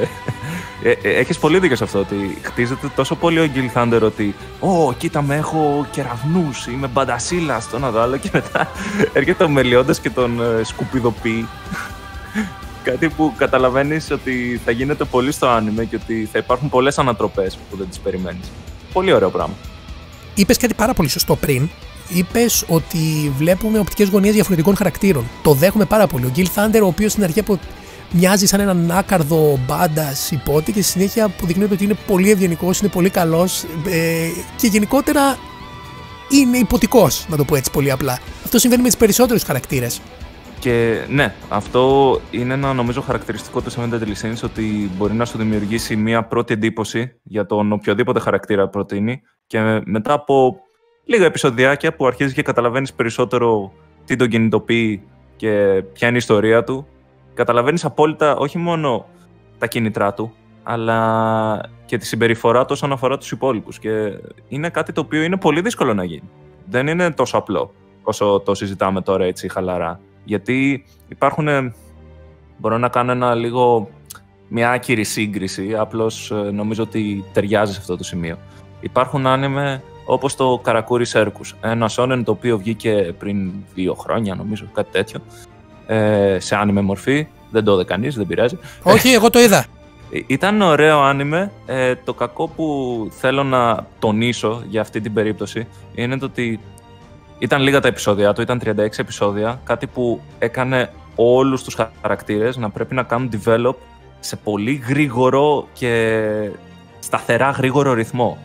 έχεις πολύ δίκιο σε αυτό, ότι χτίζεται τόσο πολύ ο Gil Thunder ότι κοίτα με, έχω κεραυνούς, είμαι μπαντασίλας, το ένα το άλλο, και μετά έρχεται ο Μελιώντας και τον σκουπιδοποιεί. Κάτι που καταλαβαίνεις ότι θα γίνεται πολύ στο άνιμε και ότι θα υπάρχουν πολλές ανατροπές που δεν τις περιμένεις. Πολύ ωραίο πράγμα. Είπες κάτι πάρα πολύ σωστό πριν. Είπες ότι βλέπουμε οπτικές γωνίες διαφορετικών χαρακτήρων. Το δέχομαι πάρα πολύ. Ο Gil Thunder, ο οποίος στην αρχή μοιάζει σαν έναν άκαρδο μπάντας υπότη και στη συνέχεια αποδεικνύεται ότι είναι πολύ ευγενικός, είναι πολύ καλός και γενικότερα είναι υποτικός, να το πω έτσι πολύ απλά. Αυτό συμβαίνει με τις περισσότερους χαρακτήρες. Και ναι, αυτό είναι ένα νομίζω χαρακτηριστικό του Seven Deadly Sins, ότι μπορεί να σου δημιουργήσει μια πρώτη εντύπωση για τον οποιοδήποτε χαρακτήρα προτείνει και μετά από λίγα επεισοδιάκια που αρχίζεις και καταλαβαίνεις περισσότερο τι τον κινητοποιεί και ποια είναι η ιστορία του, καταλαβαίνεις απόλυτα όχι μόνο τα κίνητρά του, αλλά και τη συμπεριφορά του όσον αφορά τους υπόλοιπους. Και είναι κάτι το οποίο είναι πολύ δύσκολο να γίνει. Δεν είναι τόσο απλό όσο το συζητάμε τώρα έτσι χαλαρά. Γιατί υπάρχουν, μπορώ να κάνω μια άκυρη σύγκριση, απλώς νομίζω ότι ταιριάζει σε αυτό το σημείο. Υπάρχουν άνιμε όπως το Karakuri Circus, ένα shonen το οποίο βγήκε πριν 2 χρόνια νομίζω, κάτι τέτοιο, σε άνιμε μορφή, δεν το είδε κανείς, δεν πειράζει. Όχι, εγώ το είδα. Ήταν ωραίο άνιμε, το κακό που θέλω να τονίσω για αυτή την περίπτωση είναι το ότι ήταν λίγα τα επεισόδια του, ήταν 36 επεισόδια, κάτι που έκανε όλους τους χαρακτήρες να πρέπει να κάνουν develop σε πολύ γρήγορο και σταθερά γρήγορο ρυθμό.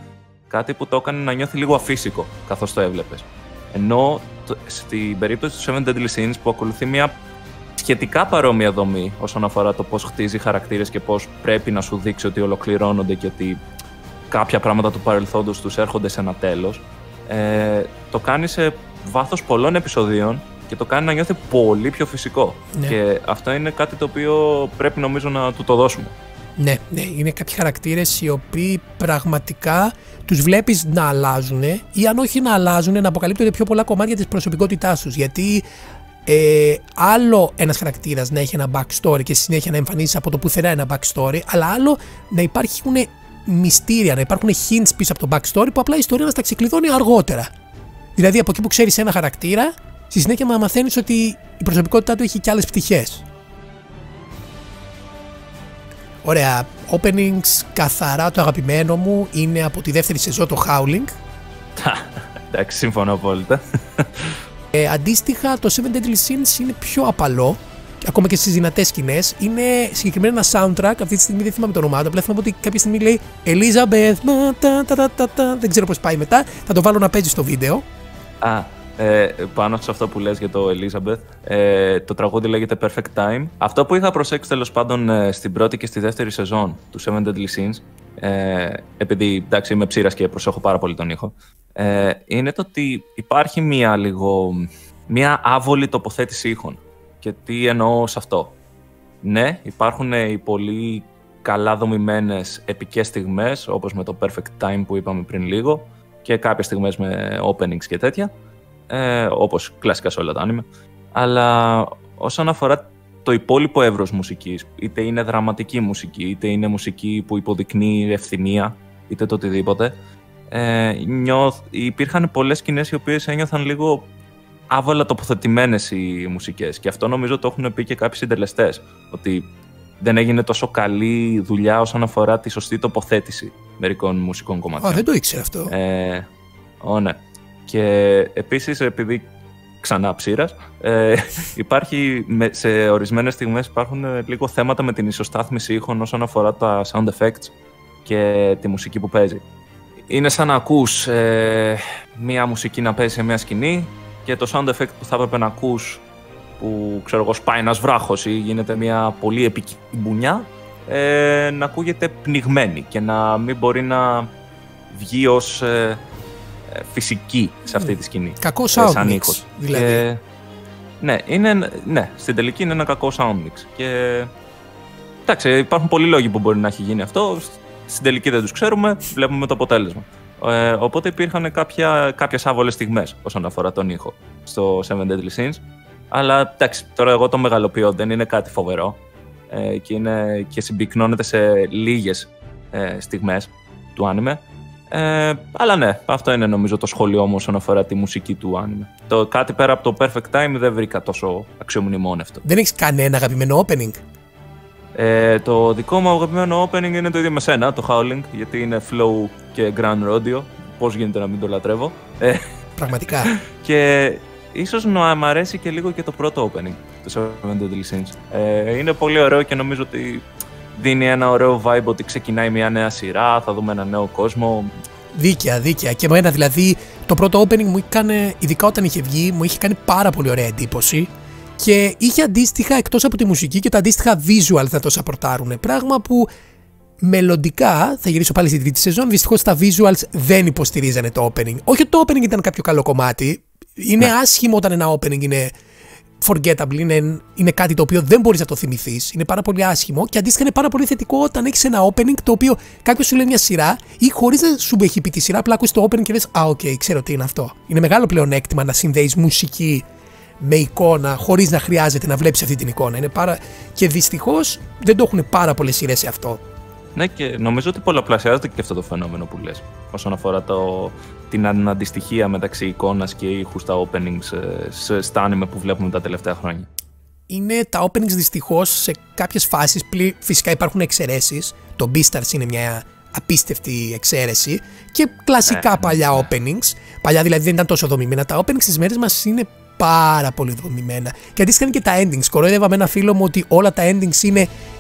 κάτι που το έκανε να νιώθει λίγο αφύσικο καθώς το έβλεπες. Ενώ στην περίπτωση του Seven Deadly Sins, που ακολουθεί μια σχετικά παρόμοια δομή όσον αφορά το πώς χτίζει χαρακτήρες και πώς πρέπει να σου δείξει ότι ολοκληρώνονται και ότι κάποια πράγματα του παρελθόντος τους έρχονται σε ένα τέλος, το κάνει σε βάθος πολλών επεισοδίων και το κάνει να νιώθει πολύ πιο φυσικό. Ναι. Και αυτό είναι κάτι το οποίο πρέπει νομίζω να του το δώσουμε. Ναι, είναι κάποιοι χαρακτήρες οι οποίοι πραγματικά τους βλέπεις να αλλάζουν ή αν όχι να αλλάζουν, να αποκαλύπτονται πιο πολλά κομμάτια της προσωπικότητάς τους. Γιατί άλλο ένας χαρακτήρας να έχει ένα backstory και συνέχεια να εμφανίζεις από το πουθενά ένα backstory, αλλά άλλο να υπάρχουν μυστήρια, να υπάρχουν hints πίσω από το backstory που απλά η ιστορία να στα ξεκλειδώνει αργότερα. Δηλαδή από εκεί που ξέρεις ένα χαρακτήρα, στη συνέχεια μαθαίνεις ότι η προσωπικότητά του έχει και άλλες πτυχές. Ωραία, openings καθαρά το αγαπημένο μου είναι από τη δεύτερη σεζόν το Howling. Εντάξει, συμφωνώ απόλυτα. Αντίστοιχα το Seven Deadly Sins είναι πιο απαλό, ακόμα και στις δυνατές σκηνές. Είναι συγκεκριμένα ένα soundtrack, αυτή τη στιγμή δεν θυμάμαι το όνομά του, απλά θυμάμαι ότι κάποια στιγμή λέει Elizabeth, δεν ξέρω πώς πάει μετά, θα το βάλω να παίζει στο βίντεο. Πάνω σε αυτό που λες για το Elizabeth, το τραγούδι λέγεται Perfect Time. Αυτό που είχα προσέξει τέλος πάντων στην πρώτη και στη δεύτερη σεζόν του Seven Deadly Sins, επειδή εντάξει είμαι ψήρας και προσέχω πάρα πολύ τον ήχο, είναι το ότι υπάρχει μια άβολη τοποθέτηση ήχων. Και τι εννοώ σε αυτό? Ναι, υπάρχουν οι πολύ καλά δομημένες επικές στιγμές, όπως με το Perfect Time που είπαμε πριν λίγο, και κάποιες στιγμές με openings και τέτοια, όπως κλασικά σε όλα τα anime. Αλλά όσον αφορά το υπόλοιπο εύρος μουσικής, είτε είναι δραματική μουσική, είτε είναι μουσική που υποδεικνύει ευθυμία, είτε το οτιδήποτε, υπήρχαν πολλές σκηνές οι οποίες ένιωθαν λίγο άβολα τοποθετημένες οι μουσικές. Και αυτό νομίζω το έχουν πει και κάποιοι συντελεστές, ότι δεν έγινε τόσο καλή δουλειά όσον αφορά τη σωστή τοποθέτηση μερικών μουσικών κομμάτων. Δεν το ήξερα αυτό. Ναι. Και επίσης, επειδή ξανά ψήρας, υπάρχει σε ορισμένες στιγμές υπάρχουν λίγο θέματα με την ισοστάθμιση ήχων όσον αφορά τα sound effects και τη μουσική που παίζει. Είναι σαν να ακούς μία μουσική να παίζει σε μία σκηνή και το sound effect που θα έπρεπε να ακούς, που ξέρω εγώ σπάει ένας βράχος ή γίνεται μια πολύ επική μπουνιά, να ακούγεται πνιγμένη και να μην μπορεί να βγει ως φυσική σε αυτή τη σκηνή. Κακό sound mix, δηλαδή. Ναι, στην τελική είναι ένα κακό sound mix. Και εντάξει, υπάρχουν πολλοί λόγοι που μπορεί να έχει γίνει αυτό. Στην τελική δεν τους ξέρουμε, βλέπουμε το αποτέλεσμα. Οπότε υπήρχαν κάποιες άβολες στιγμές όσον αφορά τον ήχο στο Seven Deadly Sins. Αλλά εντάξει, τώρα εγώ το μεγαλοποιώ, δεν είναι κάτι φοβερό και συμπυκνώνεται σε λίγες στιγμές του άνιμε. Αλλά ναι, αυτό είναι νομίζω το σχόλιο μου όσον αφορά τη μουσική του άνιμε. Το κάτι πέρα από το Perfect Time δεν βρήκα τόσο αξιομνημόνευτο. Δεν έχεις κανένα αγαπημένο opening? Το δικό μου αγαπημένο opening είναι το ίδιο με σένα, το Howling, γιατί είναι flow και grand rodeo. Πώς γίνεται να μην το λατρεύω? Πραγματικά. Και ίσως να μ' αρέσει και λίγο και το πρώτο opening του Seven Deadly Sins. Είναι πολύ ωραίο και νομίζω ότι δίνει ένα ωραίο vibe ότι ξεκινάει μια νέα σειρά, θα δούμε ένα νέο κόσμο. Δίκαια. Και εμένα δηλαδή το πρώτο opening μου έκανε, ειδικά όταν είχε βγει, μου είχε κάνει πάρα πολύ ωραία εντύπωση. Και είχε αντίστοιχα, εκτός από τη μουσική, και τα αντίστοιχα visuals να το σαπορτάρουν. Πράγμα που μελλοντικά, θα γυρίσω πάλι στην τρίτη σεζόν, δυστυχώς τα visuals δεν υποστηρίζανε το opening. Όχι ότι το opening ήταν κάποιο καλό κομμάτι. Είναι άσχημο όταν ένα opening είναι forgettable, είναι κάτι το οποίο δεν μπορείς να το θυμηθείς. Είναι πάρα πολύ άσχημο. Και αντίστοιχα είναι πάρα πολύ θετικό όταν έχεις ένα opening το οποίο κάποιος σου λέει μια σειρά ή χωρίς να σου έχει πει τη σειρά, απλά ακούς το opening και λες ξέρω τι είναι αυτό. Είναι μεγάλο πλεονέκτημα να συνδέεις μουσική με εικόνα, χωρίς να χρειάζεται να βλέπεις αυτή την εικόνα. Και δυστυχώς δεν το έχουν πάρα πολλές σειρές σε αυτό. Ναι, και νομίζω ότι πολλαπλασιάζεται και αυτό το φαινόμενο που λες όσον αφορά την αντιστοιχία μεταξύ εικόνας και ήχου στα openings στα anime που βλέπουμε τα τελευταία χρόνια. Είναι τα openings δυστυχώς σε κάποιες φάσεις, φυσικά υπάρχουν εξαιρέσεις. Το Beastars είναι μια απίστευτη εξαίρεση και κλασικά παλιά openings. Παλιά δηλαδή δεν ήταν τόσο δομημένα. Τα openings στις μέρες μας είναι πάρα πολύ δομημένα. Και αντίστοιχα είναι και τα endings. Κοροϊδεύα με ένα φίλο μου ότι όλα τα endings είναι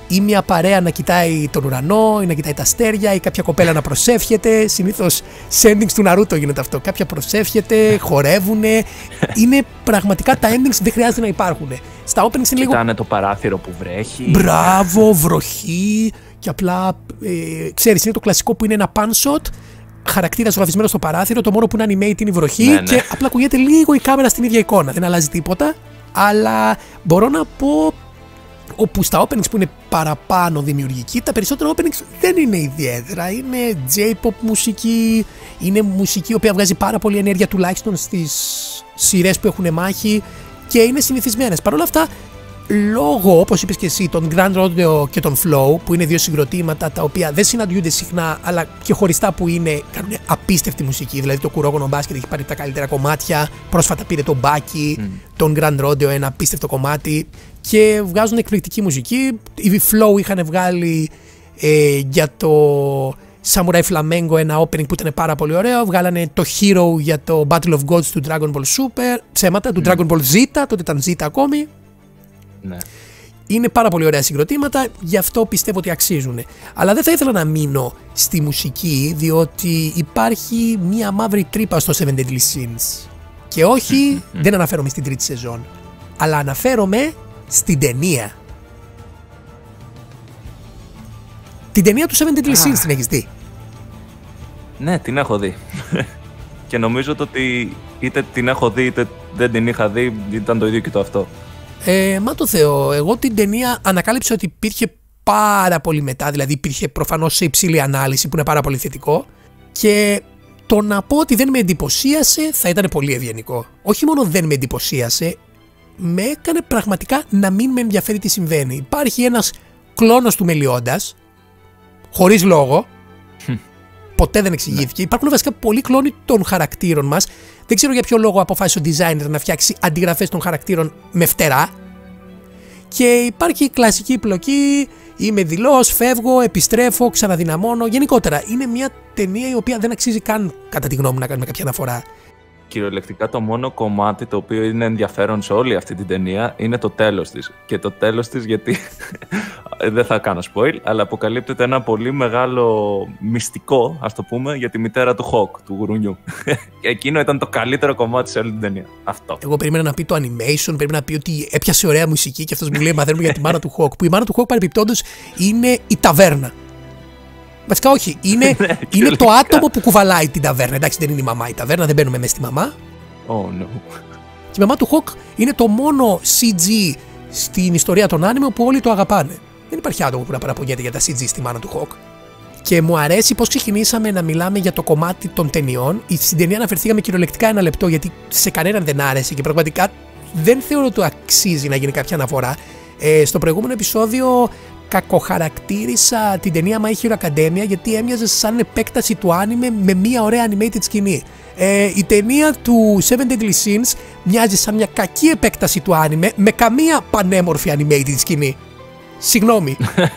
ή μια παρέα να κοιτάει τον ουρανό ή να κοιτάει τα αστέρια ή κάποια κοπέλα να προσεύχεται. Συνήθως σε endings του Naruto γίνεται αυτό. Κάποια προσεύχεται, χορεύουνε. Είναι πραγματικά τα endings δεν χρειάζεται να υπάρχουν. Στα openings είναι λίγο. Κοιτάνε το παράθυρο που βρέχει. Μπράβο, βροχή. Και απλά ξέρεις, είναι το κλασικό που είναι ένα pan shot. Χαρακτήρα ζωγραφισμένο στο παράθυρο. Το μόνο που είναι animate είναι η βροχή. Ναι, ναι. Και απλά ακούγεται λίγο η κάμερα στην ίδια εικόνα. Δεν αλλάζει τίποτα. Αλλά μπορώ να πω. Όπου στα openings που είναι παραπάνω δημιουργική, τα περισσότερα openings δεν είναι ιδιαίτερα. Είναι J-pop μουσική, είναι μουσική η οποία βγάζει πάρα πολύ ενέργεια τουλάχιστον στις σειρές που έχουν μάχη και είναι συνηθισμένες. Παρ' όλα αυτά, λόγω, όπως είπες και εσύ, των Grand Rodeo και των Flow, που είναι δύο συγκροτήματα τα οποία δεν συναντιούνται συχνά, αλλά και χωριστά που κάνουν απίστευτη μουσική. Δηλαδή το Kuroko no Basket έχει πάρει τα καλύτερα κομμάτια, πρόσφατα πήρε τον Baki, τον Grand Rodeo, ένα απίστευτο κομμάτι και βγάζουν εκπληκτική μουσική. Οι Flow είχαν βγάλει για το Samurai Flamengo ένα opening που ήταν πάρα πολύ ωραίο. Βγάλανε το Hero για το Battle of Gods του Dragon Ball Super, ψέματα, του Dragon Ball Z, τότε ήταν Z ακόμη. Ναι. Είναι πάρα πολύ ωραία συγκροτήματα, γι' αυτό πιστεύω ότι αξίζουν. Αλλά δεν θα ήθελα να μείνω στη μουσική, διότι υπάρχει μία μαύρη τρύπα στο Seven Deadly Sins. Και όχι, δεν αναφέρομαι στην τρίτη σεζόν, αλλά αναφέρομαι στην ταινία. Την ταινία του Seven Deadly Sins την έχεις δει? Ναι, την έχω δει. Και νομίζω ότι είτε την έχω δει είτε δεν την είχα δει, ήταν το ίδιο και το αυτό. Μα το Θεό, εγώ την ταινία ανακάλυψα ότι υπήρχε πάρα πολύ μετά, δηλαδή υπήρχε προφανώς σε υψηλή ανάλυση που είναι πάρα πολύ θετικό και το να πω ότι δεν με εντυπωσίασε θα ήταν πολύ ευγενικό. Όχι μόνο δεν με εντυπωσίασε, με έκανε πραγματικά να μην με ενδιαφέρει τι συμβαίνει. Υπάρχει ένας κλόνος του Μελιόντας, χωρίς λόγο, ποτέ δεν εξηγήθηκε. Υπάρχουν βασικά πολλοί κλόνοι των χαρακτήρων μας. Δεν ξέρω για ποιο λόγο αποφάσισε ο designer να φτιάξει αντιγραφές των χαρακτήρων με φτερά. Και υπάρχει η κλασική πλοκή, είμαι δειλός, φεύγω, επιστρέφω, ξαναδυναμώνω. Γενικότερα είναι μια ταινία η οποία δεν αξίζει καν, κατά τη γνώμη μου, να κάνουμε κάποια αναφορά. Κυριολεκτικά το μόνο κομμάτι το οποίο είναι ενδιαφέρον σε όλη αυτή την ταινία είναι το τέλος της. Και το τέλος της γιατί, δεν θα κάνω spoil, αλλά αποκαλύπτεται ένα πολύ μεγάλο μυστικό, ας το πούμε, για τη μητέρα του Hawk, του γουρουνιού. Και εκείνο ήταν το καλύτερο κομμάτι σε όλη την ταινία. Αυτό. Εγώ περίμενα να πει το animation, περίμενα να πει ότι έπιασε ωραία μουσική και αυτός μου λέει μαθαίνουμε για τη μάνα του Hawk. Που η μάνα του Hawk παρεμπιπτόντως είναι η ταβέρνα. Βασικά όχι, είναι το άτομο που κουβαλάει την ταβέρνα. Εντάξει, δεν είναι η μαμά η ταβέρνα, δεν μπαίνουμε μέσα στη μαμά. Oh no. Και η μαμά του Hawk είναι το μόνο CG στην ιστορία των άνιμε που όλοι το αγαπάνε. Δεν υπάρχει άτομο που να παραπονιέται για τα CG στη μάνα του Hawk. Και μου αρέσει πώς ξεκινήσαμε να μιλάμε για το κομμάτι των ταινιών. Στην ταινία αναφερθήκαμε κυριολεκτικά ένα λεπτό, γιατί σε κανέναν δεν άρεσε και πραγματικά δεν θεωρώ ότι αξίζει να γίνει κάποια αναφορά. Στο προηγούμενο επεισόδιο κακοχαρακτήρισα την ταινία My Hero Academia γιατί έμοιαζε σαν επέκταση του άνιμε με μια ωραία animated σκηνή. Η ταινία του Seven Deadly Sins μοιάζει σαν μια κακή επέκταση του άνιμε με καμία πανέμορφη animated σκηνή. Συγγνώμη.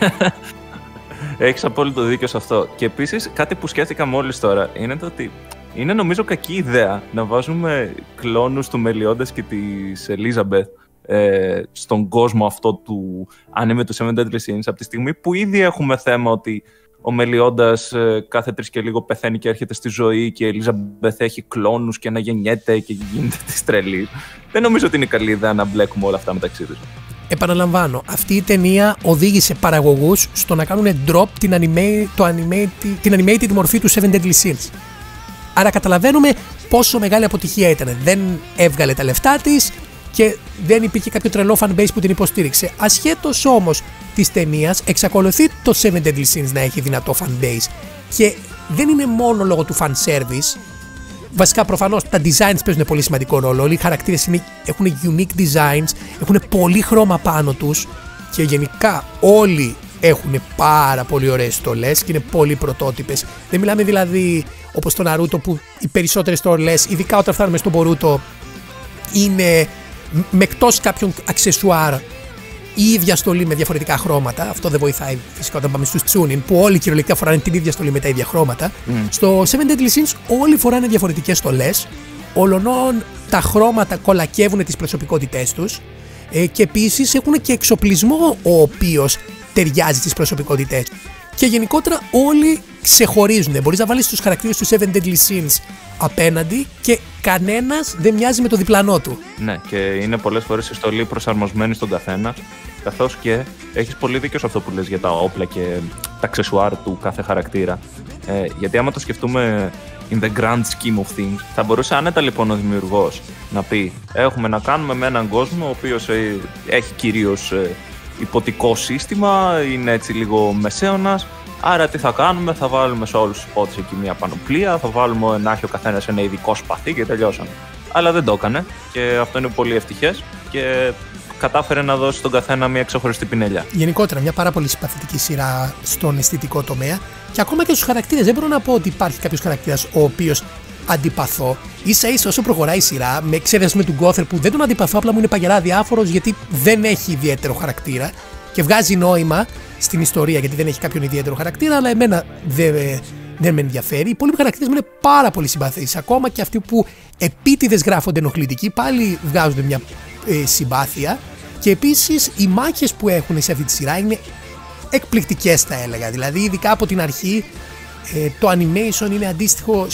Έχεις απόλυτο δίκιο σε αυτό. Και επίσης κάτι που σκέφτηκα μόλις τώρα είναι το ότι είναι νομίζω κακή ιδέα να βάζουμε κλόνους του Μελιόντας και της Elizabeth στον κόσμο αυτό του anime του Seven Deadly Sins, από τη στιγμή που ήδη έχουμε θέμα ότι ο Μελιόντας κάθε 3 και λίγο πεθαίνει και έρχεται στη ζωή και η Elizabeth έχει κλόνους και να γεννιέται και γίνεται της τρελής. Δεν νομίζω ότι είναι καλή ιδέα να μπλέκουμε όλα αυτά μεταξύ τους. Επαναλαμβάνω, αυτή η ταινία οδήγησε παραγωγούς στο να κάνουν drop την animated μορφή του Seven Deadly Sins. Άρα καταλαβαίνουμε πόσο μεγάλη αποτυχία ήταν. Δεν έβγαλε τα λεφτά της και δεν υπήρχε κάποιο τρελό fanbase που την υποστήριξε. Ασχέτως όμως της ταινίας, εξακολουθεί το Seven Deadly Sins να έχει δυνατό fanbase. Και δεν είναι μόνο λόγω του fanservice. Βασικά, προφανώς τα designs παίζουν πολύ σημαντικό ρόλο. Όλοι οι χαρακτήρες έχουν unique designs, έχουν πολύ χρώμα πάνω τους και γενικά όλοι έχουν πάρα πολύ ωραίες στολές και είναι πολύ πρωτότυπες. Δεν μιλάμε δηλαδή όπως το Naruto που οι περισσότερες στολές, ειδικά όταν φτάνουμε στον Boruto, είναι με εκτός κάποιων αξεσουάρ η ίδια στολή με διαφορετικά χρώματα. Αυτό δεν βοηθάει φυσικά όταν πάμε στους Chunin που όλοι κυριολεκτικά φοράνε την ίδια στολή με τα ίδια χρώματα. Στο Seven Deadly Sins όλοι φοράνε διαφορετικές στολές. Ολονών τα χρώματα κολακεύουν τις προσωπικότητές τους και επίσης έχουν και εξοπλισμό ο οποίος ταιριάζει στις προσωπικότητές. Και γενικότερα όλοι ξεχωρίζουν. Μπορείς να βάλεις τους χαρακτήρες του Seven Deadly Sins απέναντι και κανένας δεν μοιάζει με το διπλανό του. Ναι, και είναι πολλές φορές η στολή προσαρμοσμένη στον καθένα, καθώς και έχεις πολύ δίκιο σε αυτό που λες για τα όπλα και τα αξεσουάρ του κάθε χαρακτήρα. Γιατί άμα το σκεφτούμε in the grand scheme of things, θα μπορούσε άνετα λοιπόν ο δημιουργός να πει: έχουμε να κάνουμε με έναν κόσμο ο οποίος έχει κυρίως υποτικό σύστημα, είναι έτσι λίγο μεσαίωνας. Άρα τι θα κάνουμε, θα βάλουμε σε όλους τους πόντους εκεί μια πανοπλία, θα βάλουμε να έχει ο καθένας ένα ειδικό σπαθί και τελειώσαμε. Αλλά δεν το έκανε και αυτό είναι πολύ ευτυχές και κατάφερε να δώσει στον καθένα μια ξεχωριστή πινελιά. Γενικότερα, μια πάρα πολύ συμπαθητική σειρά στον αισθητικό τομέα και ακόμα και στους χαρακτήρες. Δεν μπορώ να πω ότι υπάρχει κάποιος χαρακτήρας ο οποίος αντιπαθώ. Ίσα-ίσα όσο προχωράει η σειρά, με εξαίρεση με τον Γκόθερ που δεν τον αντιπαθώ, απλά μου είναι παγερά διάφορος γιατί δεν έχει ιδιαίτερο χαρακτήρα και βγάζει νόημα στην ιστορία γιατί δεν έχει κάποιον ιδιαίτερο χαρακτήρα, αλλά εμένα δεν με ενδιαφέρει. Οι υπόλοιποι χαρακτήρες μου είναι πάρα πολύ συμπαθείς. Ακόμα και αυτοί που επίτηδες γράφονται ενοχλητικοί, πάλι βγάζουν μια συμπάθεια. Και επίσης οι μάχες που έχουν σε αυτή τη σειρά είναι εκπληκτικές, θα έλεγα. Δηλαδή, ειδικά από την αρχή, το animation είναι αντίστοιχο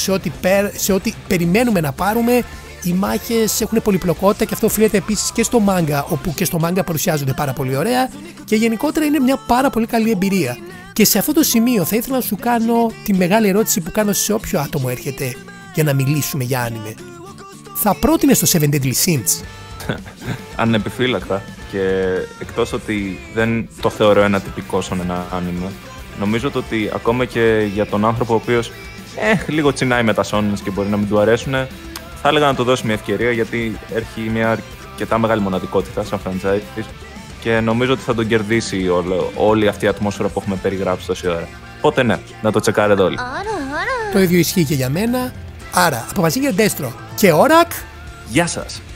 σε ό,τι περιμένουμε να πάρουμε. Οι μάχες έχουν πολυπλοκότητα και αυτό οφείλεται επίσης και στο manga, όπου και στο manga παρουσιάζονται πάρα πολύ ωραία και γενικότερα είναι μια πάρα πολύ καλή εμπειρία. Και σε αυτό το σημείο θα ήθελα να σου κάνω τη μεγάλη ερώτηση που κάνω σε όποιο άτομο έρχεται για να μιλήσουμε για άνιμε. Θα πρότεινες το Seven Deadly Sins? Ανεπιφύλακτα, και εκτός ότι δεν το θεωρώ ένα τυπικό σαν ένα άνιμε, νομίζω ότι ακόμα και για τον άνθρωπο ο οποίος λίγο τσινάει με τα shonens και μπορεί να μην του αρέσουν, θα έλεγα να του δώσει μια ευκαιρία γιατί έχει μια αρκετά μεγάλη μοναδικότητα σαν franchise και νομίζω ότι θα τον κερδίσει όλη αυτή η ατμόσφαιρα που έχουμε περιγράψει τόση ώρα. Οπότε ναι, να το τσεκάρετε όλοι. Το ίδιο ισχύει και για μένα. Άρα, από μαζί για Destro και Όρακ. Γεια σας!